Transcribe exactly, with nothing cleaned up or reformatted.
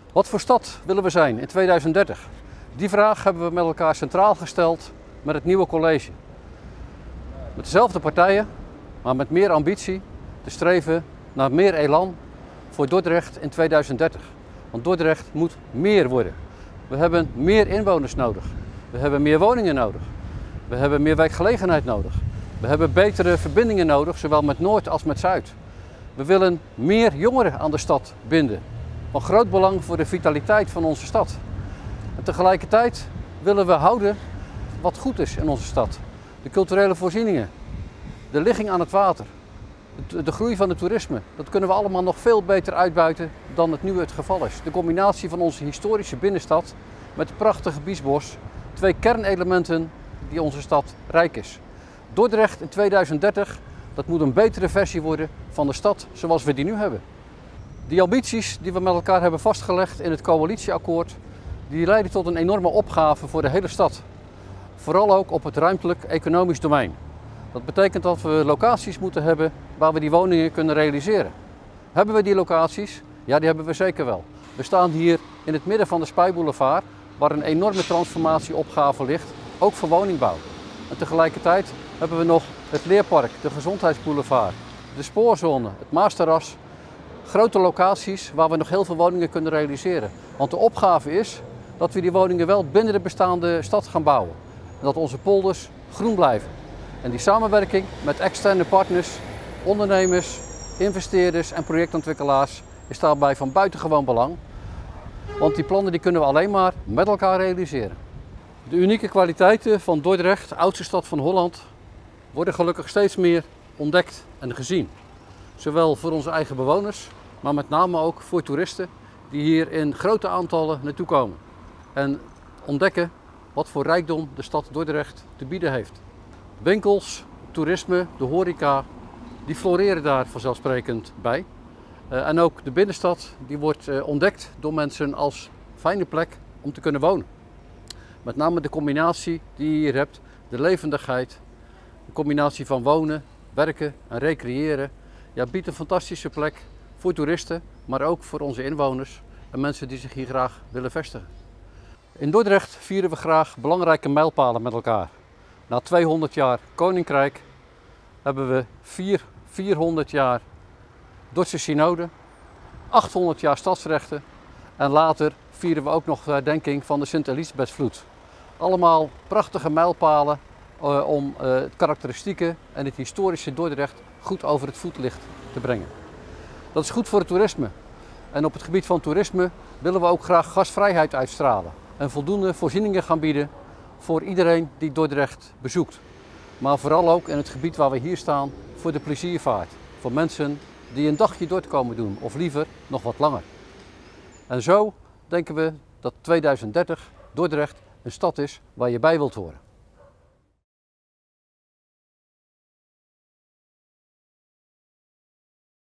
Wat voor stad willen we zijn in tweeduizend dertig? Die vraag hebben we met elkaar centraal gesteld met het nieuwe college. Met dezelfde partijen, maar met meer ambitie te streven naar meer elan voor Dordrecht in tweeduizend dertig. Want Dordrecht moet meer worden. We hebben meer inwoners nodig. We hebben meer woningen nodig. We hebben meer werkgelegenheid nodig. We hebben betere verbindingen nodig, zowel met Noord als met Zuid. We willen meer jongeren aan de stad binden. Van groot belang voor de vitaliteit van onze stad. En tegelijkertijd willen we houden wat goed is in onze stad. De culturele voorzieningen, de ligging aan het water, de groei van het toerisme. Dat kunnen we allemaal nog veel beter uitbuiten dan het nu het geval is. De combinatie van onze historische binnenstad met het prachtige Biesbos. Twee kernelementen die onze stad rijk is. Dordrecht in tweeduizend dertig, dat moet een betere versie worden van de stad zoals we die nu hebben. Die ambities die we met elkaar hebben vastgelegd in het coalitieakkoord, die leiden tot een enorme opgave voor de hele stad. Vooral ook op het ruimtelijk-economisch domein. Dat betekent dat we locaties moeten hebben waar we die woningen kunnen realiseren. Hebben we die locaties? Ja, die hebben we zeker wel. We staan hier in het midden van de Spuyboulevard, waar een enorme transformatieopgave ligt, ook voor woningbouw. En tegelijkertijd hebben we nog het Leerpark, de Gezondheidsboulevard, de spoorzone, het Maasterras. Grote locaties waar we nog heel veel woningen kunnen realiseren. Want de opgave is dat we die woningen wel binnen de bestaande stad gaan bouwen. En dat onze polders groen blijven. En die samenwerking met externe partners, ondernemers, investeerders en projectontwikkelaars is daarbij van buitengewoon belang. Want die plannen die kunnen we alleen maar met elkaar realiseren. De unieke kwaliteiten van Dordrecht, de oudste stad van Holland, worden gelukkig steeds meer ontdekt en gezien. Zowel voor onze eigen bewoners, maar met name ook voor toeristen die hier in grote aantallen naartoe komen. En ontdekken wat voor rijkdom de stad Dordrecht te bieden heeft. Winkels, toerisme, de horeca, die floreren daar vanzelfsprekend bij. Uh, en ook de binnenstad die wordt uh, ontdekt door mensen als fijne plek om te kunnen wonen. Met name de combinatie die je hier hebt, de levendigheid, de combinatie van wonen, werken en recreëren, ja, biedt een fantastische plek voor toeristen, maar ook voor onze inwoners en mensen die zich hier graag willen vestigen. In Dordrecht vieren we graag belangrijke mijlpalen met elkaar. Na tweehonderd jaar Koninkrijk hebben we vier, vierhonderd jaar Dordtse synode, achthonderd jaar stadsrechten en later vieren we ook nog de herdenking van de Sint-Elisabethsvloed. Allemaal prachtige mijlpalen uh, om uh, het karakteristieke en het historische Dordrecht goed over het voetlicht te brengen. Dat is goed voor het toerisme. En op het gebied van toerisme willen we ook graag gastvrijheid uitstralen en voldoende voorzieningen gaan bieden voor iedereen die Dordrecht bezoekt. Maar vooral ook in het gebied waar we hier staan voor de pleziervaart. Voor mensen die een dagje Dort komen doen of liever nog wat langer. En zo denken we dat tweeduizend dertig Dordrecht een stad is waar je bij wilt horen.